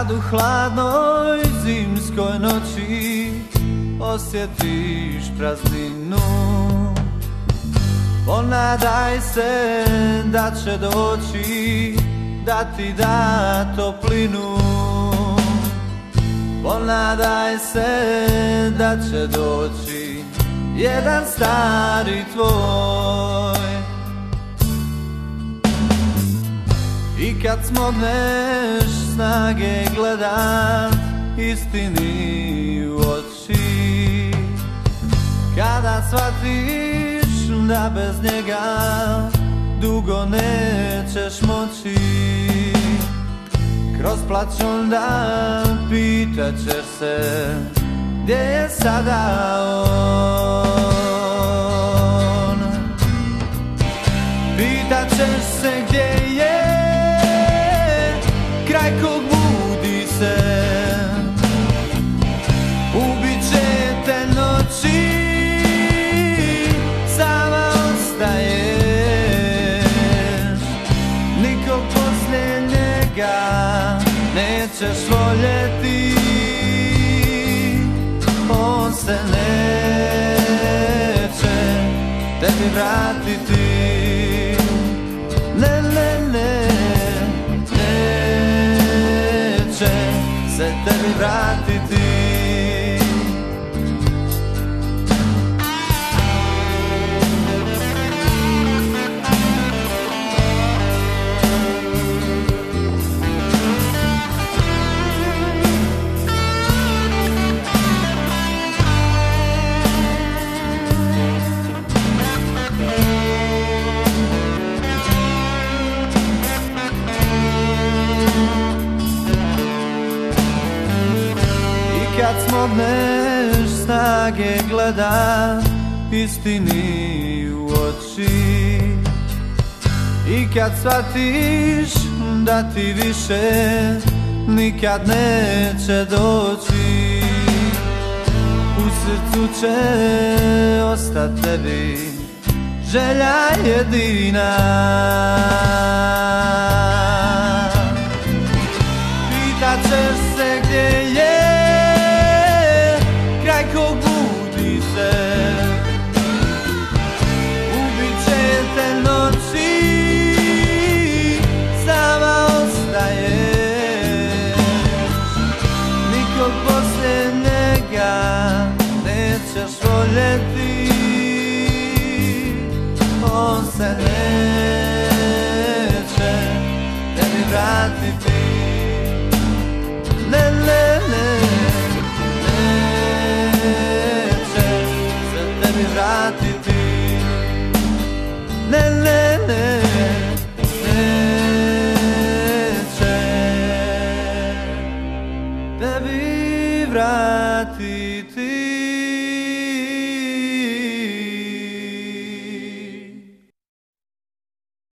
Kad u hladnoj zimskoj noći osjetiš prazninu, ponadaj se da će doći da ti da toplinu. Ponadaj se da će doći jedan stari tvoj. I kad smogneš snage gledat istini u oči, kada shvatiš da bez njega dugo nećeš moći, kroz plać onda pitat ćeš se gdje je sada on. Pitat ćeš se gdje je kraj kog budi se, ubit će te noći, sama ostaješ, nikog poslije njega nećeš voljeti, on se neće tebi vratiti. Ne, ne, ne, neće se tebi vratiti. Kad smogneš snage gledat istini u oči, i kad shvatiš da ti više nikad neće doći, u srcu će ostat tebi želja jedina. Pitat ćeš se gdje je kraj kog budi se, ubit će te noći, sama ostaješ, nikog poslije njega nećeš voljeti, on se neće tebi vratiti. Ne, ne, ne, neće se tebi vratiti. Ne, ne, ne, neće tebi vratiti.